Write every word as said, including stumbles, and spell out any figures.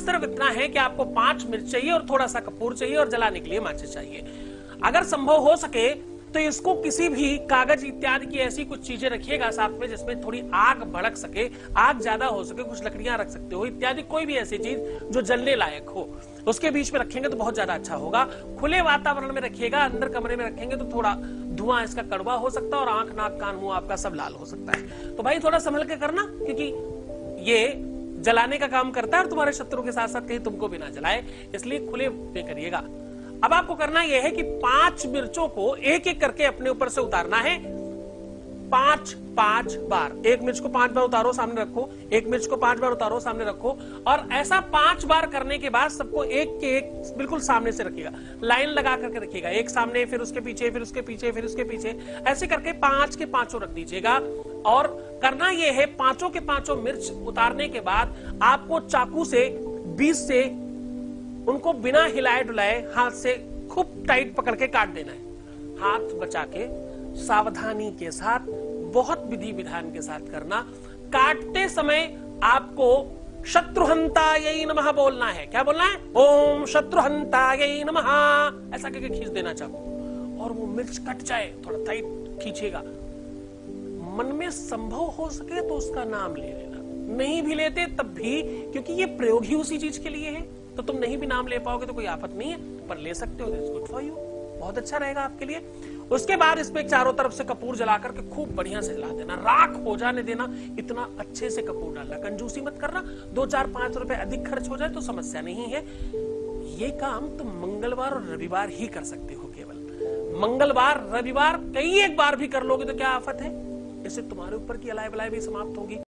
सिर्फ इतना है कि आपको पांच मिर्च चाहिए और थोड़ा सा कपूर चाहिए और जलाने के लिए माचिस चाहिए। अगर संभव हो सके तो इसको किसी भी कागज इत्यादि की ऐसी कुछ चीजें रखिएगा साथ में जिसमें थोड़ी आग भड़क सके, आग ज्यादा हो सके, कुछ लकड़ियां रख सकते हो इत्यादि, कोई भी ऐसी चीज जो जलने लायक हो उसके बीच में रखेंगे तो बहुत ज्यादा अच्छा होगा। खुले वातावरण में रखिएगा, अंदर कमरे में रखेंगे तो थोड़ा धुआं इसका कड़वा हो सकता है और आंख नाक कान मुंह आपका सब लाल हो सकता है। तो भाई थोड़ा संभल के करना, क्योंकि ये जलाने का काम करता है और तुम्हारे शत्रु के साथ साथ कहीं तुमको भी ना जलाए, इसलिए खुले में करिएगा। अब आपको करना यह है कि पांच मिर्चों को एक एक करके अपने ऊपर से उतारना है, पांच पांच बार। एक मिर्च को पांच बार उतारो, सामने रखो, एक मिर्च को पांच बार उतारो, सामने रखो, और ऐसा पांच बार करने के बाद सबको एक के एक बिल्कुल सामने से रखिएगा, लाइन लगा करके रखिएगा, एक सामने फिर उसके पीछे फिर उसके पीछे फिर उसके पीछे, ऐसे करके पांच के पांचों रख दीजिएगा। और करना यह है, पांचों के पांचों मिर्च उतारने के बाद आपको चाकू से बीच से उनको बिना हिलाए डुलाए हाथ से खूब टाइट पकड़ के काट देना है। हाथ बचा के सावधानी के साथ, बहुत विधि विधान के साथ करना। काटते समय आपको शत्रुहंतायै नमः बोलना है। क्या बोलना है? ओम शत्रुहंतायै नमः, ऐसा करके खींच देना चाकू और वो मिर्च कट जाए, थोड़ा टाइट खींचेगा। मन में संभव हो सके तो उसका नाम ले लेना, नहीं भी लेते तब भी, क्योंकि ये प्रयोग ही उसी चीज के लिए है, तो तुम नहीं भी नाम ले पाओगे तो कोई आफत नहीं है, पर ले सकते हो, गुड फॉर यू, बहुत अच्छा रहेगा आपके लिए। उसके बाद इसमें चारों तरफ से कपूर जला करके खूब बढ़िया से जला देना, राख हो जाने देना, इतना अच्छे से कपूर डालना, कंजूसी मत करना। दो चार पांच रुपए अधिक खर्च हो जाए तो समस्या नहीं है। ये काम तुम मंगलवार और रविवार ही कर सकते हो, केवल मंगलवार रविवार, कई एक बार भी कर लोगे तो क्या आफत है, इससे तुम्हारे ऊपर की अलाय बलाय भी समाप्त होगी।